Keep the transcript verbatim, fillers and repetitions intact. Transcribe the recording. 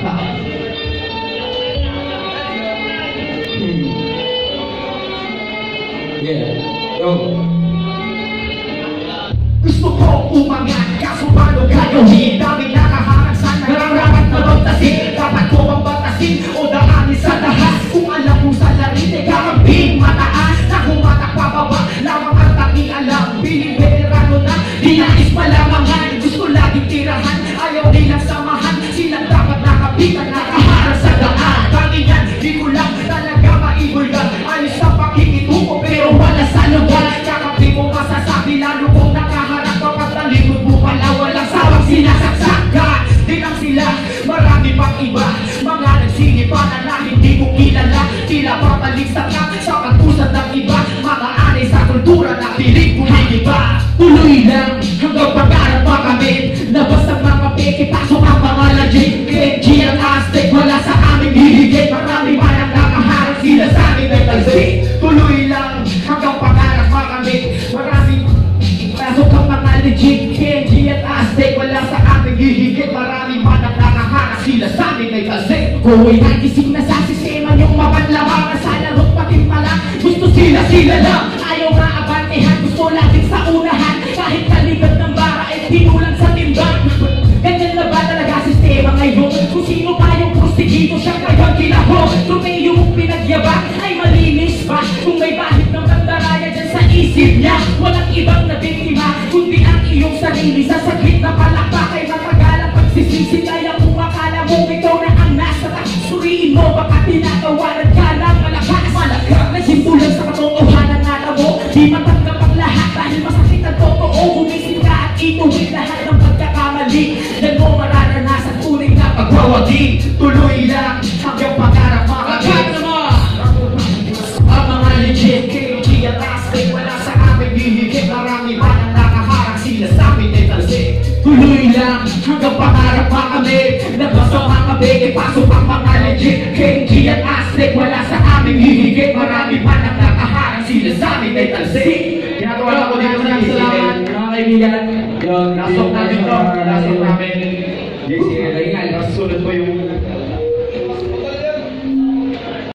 Yeah. Go. Gusto ko umangat, kaso paano gagawin? Daming nakaharap sa nararapat na bagtasin. Dapat ko bang batasin o daanin sa lahat? Kung alam kong sa larite, kakambing mataas na humatak pababa, lamang ang tanging alam. Biling veterano na, dinais palamangan. Gusto laging tirahan, ayaw nilang samahan. Silang dapat nakapitan, nakaharap sa daan. Tangingan, di ko lang talaga maibulgan. Ayos sa pakikitungo pero wala sa lugar. Kakambing mo masasabi lalo kung nakaharap kapag talikod mo pala walang sawang sinasaksakan. Di lang sila, marami pang iba, mga nagsinipanan na hindi ko kilala. Tila papaliksat lang sa pag-usad ng iba, mga anay sa kultura na piling kumigiba. Tuloy lang hanggang pangarap makamit, labas ang mga peke, pasok ang mga legit. K G at Aztec, wala sa aming hihigit. Marami man ang nakaharap, sila sa amin ay talsik. Tuloy lang hanggang pangarap makamit, marami pasok ang mga legit. K G at Aztec, wala sa aming hihigit. Marami man ang nakaharap, sila sa amin ay talsik. Kung ay nagising na sa sistema yung mapanlamang, sa larong patimpala, gusto sila sila lang. Ayaw nga abantehan, gusto laging sa unahan. Kahit taligad ng bara ay tinulang sa timbang. Ganyan na ba talaga sistema ngayon? Kung sino pa yung prostigido, siya kayang kilahok. Tumayo mong pinagyabang ay malinis ba? Kung may bahid ng bandaraya dyan sa isip niya, walang ibang nabiktima kundi ang iyong sarili. Sa sakit na palakpak ay matagalang pagsisisi. Kaya kung akala mo ikaw na ang nasa taas, suriin mo baka tinatawanan ka lang malakas. Malakas na simpulan sa katotohanan na mo, di matanggap ang lahat dahil masakit ang totoo. Gumising ka at ituwid lahat ng pagkakamali, yan mo mararanasan uling na pagwawagi. Tuloy lang hanggang pangarap makamit. Ang mga legit, K G at Aztec, wala sa aming hihigit. Marami man ang nakaharap, sila sa amin ay talsik. Tuloy lang hanggang pangarap makamit, labas ang mga peke, pasok ang mga legit. K G at Aztec, wala sa aming hihigit. Marami man ang nakaharap, sila sa amin ay talsik. Ginagawa ko dito ng salamat, mga kaibigan. Yung nasok namin to, nasok namin. Yes, yes, yes. Nasusunod ko yung